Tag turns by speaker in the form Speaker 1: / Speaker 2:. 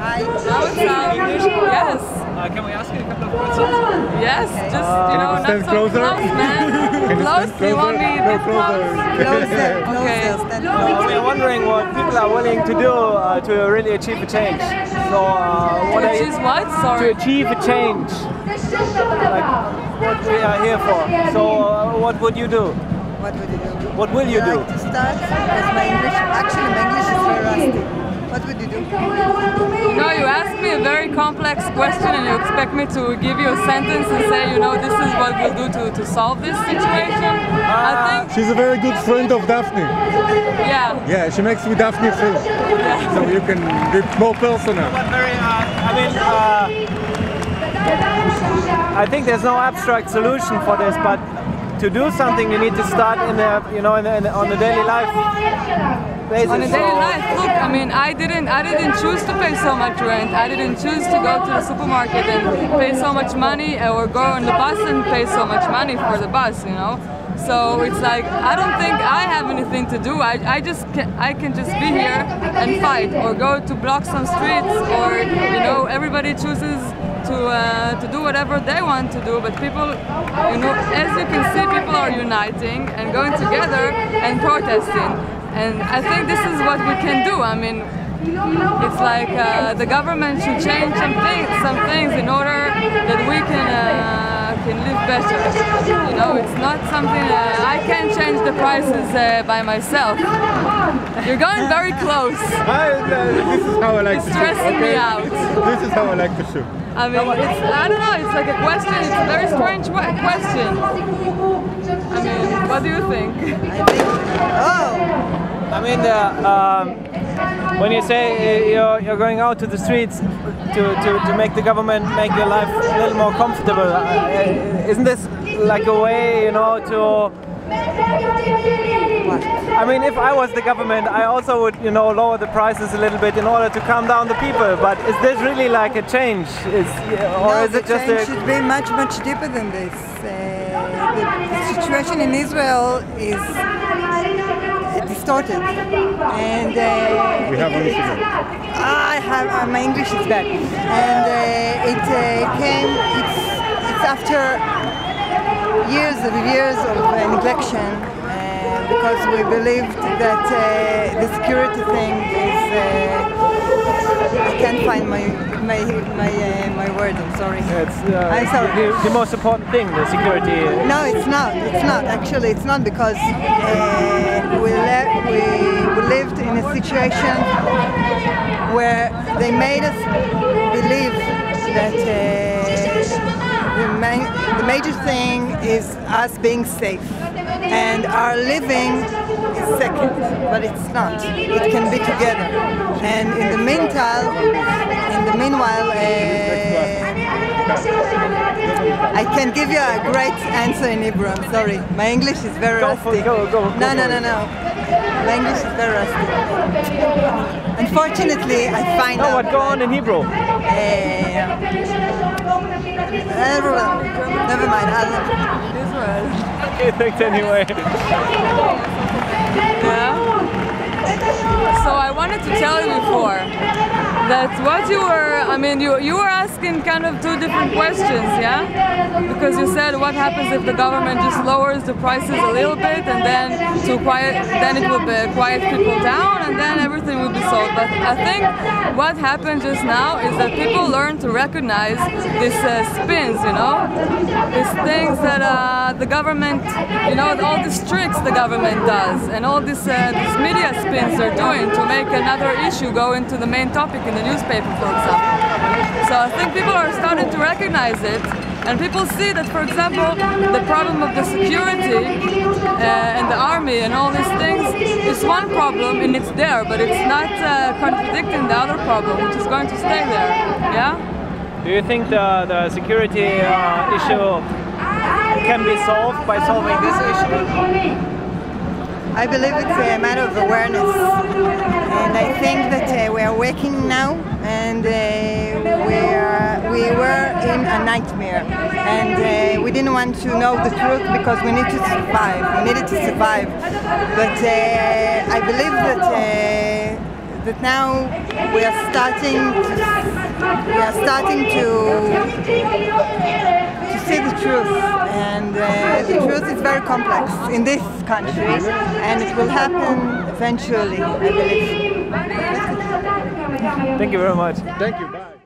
Speaker 1: Hi.
Speaker 2: Yes.
Speaker 3: Can we ask you a couple of questions?
Speaker 2: Yes, just, not
Speaker 4: stand
Speaker 2: so
Speaker 4: closer?
Speaker 2: close, man. Close? Do you want me this close?
Speaker 1: Closer,
Speaker 2: Okay.
Speaker 1: stand closer.
Speaker 3: We are wondering what people are willing to do to really achieve a change. So, what
Speaker 2: Which is what? Sorry.
Speaker 3: to achieve a change, like what we are here for. So, what would you do?
Speaker 1: What would you do?
Speaker 3: What will you do?
Speaker 1: Like to start? Because my English is very rusty. What would you do?
Speaker 2: You asked me a very complex question and you expect me to give you a sentence and say, this is what we'll do to solve this situation. I think,
Speaker 4: She's a very good friend of Daphne.
Speaker 2: yeah.
Speaker 4: Yeah, she makes with Daphne too. So you can be more personal.
Speaker 3: But very, I think there's no abstract solution for this, but to do something, you need to start on the daily life basis.
Speaker 2: On a daily life, look, I didn't choose to pay so much rent. I didn't choose to go to the supermarket and pay so much money, or go on the bus and pay so much money for the bus, So it's like, I don't think I have anything to do. I can just be here and fight, or go to block some streets, or everybody chooses to do whatever they want to do. But people, as you can see, people are uniting and going together and protesting. And I think this is what we can do. It's like the government should change some things in order that we can live better. It's not something I can't change the prices by myself. You're going very close.
Speaker 4: This is how I like
Speaker 2: It's
Speaker 4: to shoot.
Speaker 2: stressing me out.
Speaker 4: This is how I like to shoot.
Speaker 2: I don't know, it's like a question, it's a very strange question. What do you think?
Speaker 3: When you say you're going out to the streets to make the government make your life a little more comfortable, isn't this like a way, to... if I was the government, I also would, lower the prices a little bit in order to calm down the people. But is this really like a change? Is it just
Speaker 1: change should be much, much deeper than this. The situation in Israel is distorted, and
Speaker 4: We have only
Speaker 1: my English is bad, and it's after years of neglection, because we believed that the security thing is. I can't find my word. I'm sorry. I'm sorry.
Speaker 3: The most important thing, the security.
Speaker 1: No, it's not. It's not. Actually, it's not, because we lived in a situation where they made us believe that the major thing is us being safe, and our living is second, but it's not. It can be together. And in the meanwhile, I can give you a great answer in Hebrew. I'm sorry. My English is very rusty.
Speaker 3: Go.
Speaker 1: No. My English is very rusty. Unfortunately, I find out.
Speaker 3: What? Go on in Hebrew.
Speaker 1: Never mind.
Speaker 3: Okay, thanks anyway.
Speaker 2: Yeah. So I wanted to tell you before that what you were, you were asking kind of two different questions, yeah? Because you said, what happens if the government just lowers the prices a little bit, and then it will quiet people down, and then everything will be solved. But I think what happened just now is that people learn to recognize these spins, these things that the government, all these tricks the government does, and all these media spins they're doing to make another issue go into the main topic in the newspaper, for example. So I think people are starting to recognize it, and people see that, for example, the problem of the security and the army and all these things is one problem, and it's there, but it's not contradicting the other problem, which is going to stay there. Yeah?
Speaker 3: Do you think the security issue can be solved by solving this issue?
Speaker 1: I believe it's a matter of awareness, and I think that we are waking now, and we were in a nightmare, and we didn't want to know the truth because we need to survive. We needed to survive, but I believe that that now we are starting to see the truth, and the truth is very complex in this country, and it will happen eventually, I believe.
Speaker 3: Thank you very much.
Speaker 4: Thank you. Bye.